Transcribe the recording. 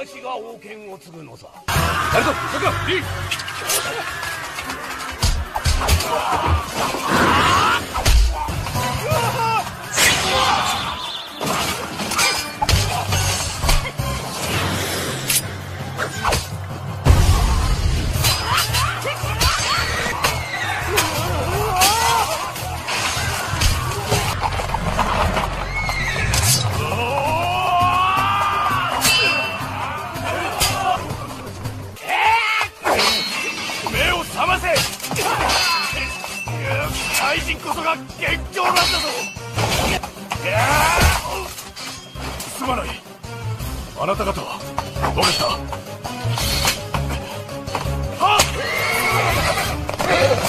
しが王権を継ぐのさ。ナルト、桜、リー。怪人こそが元凶なんだぞ。すまない、あなた方は分かった。はっ